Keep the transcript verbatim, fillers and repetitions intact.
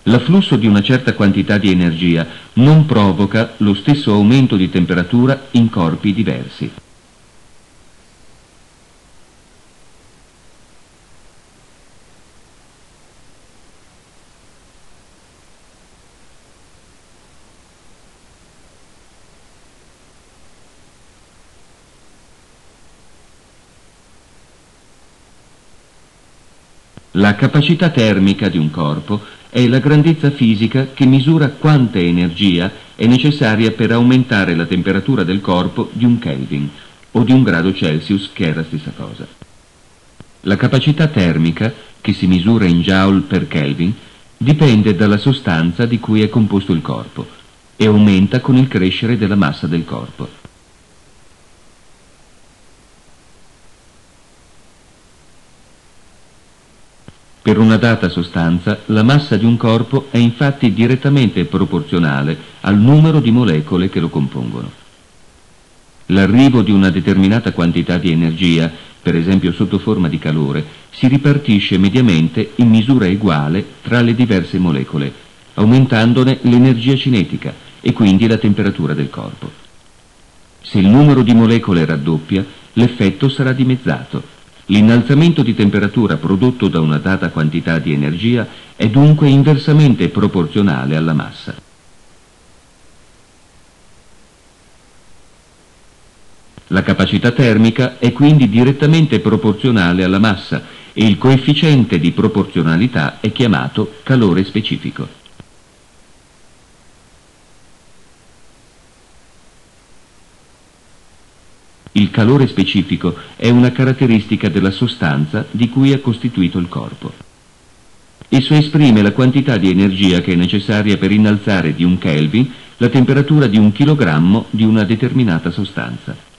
L'afflusso di una certa quantità di energia non provoca lo stesso aumento di temperatura in corpi diversi. La capacità termica di un corpo è la grandezza fisica che misura quanta energia è necessaria per aumentare la temperatura del corpo di un Kelvin o di un grado Celsius, che è la stessa cosa. La capacità termica, che si misura in joule per Kelvin, dipende dalla sostanza di cui è composto il corpo e aumenta con il crescere della massa del corpo. Per una data sostanza, la massa di un corpo è infatti direttamente proporzionale al numero di molecole che lo compongono. L'arrivo di una determinata quantità di energia, per esempio sotto forma di calore, si ripartisce mediamente in misura uguale tra le diverse molecole, aumentandone l'energia cinetica e quindi la temperatura del corpo. Se il numero di molecole raddoppia, l'effetto sarà dimezzato. L'innalzamento di temperatura prodotto da una data quantità di energia è dunque inversamente proporzionale alla massa. La capacità termica è quindi direttamente proporzionale alla massa e il coefficiente di proporzionalità è chiamato calore specifico. Il calore specifico è una caratteristica della sostanza di cui è costituito il corpo. Esso esprime la quantità di energia che è necessaria per innalzare di un Kelvin la temperatura di un chilogrammo di una determinata sostanza.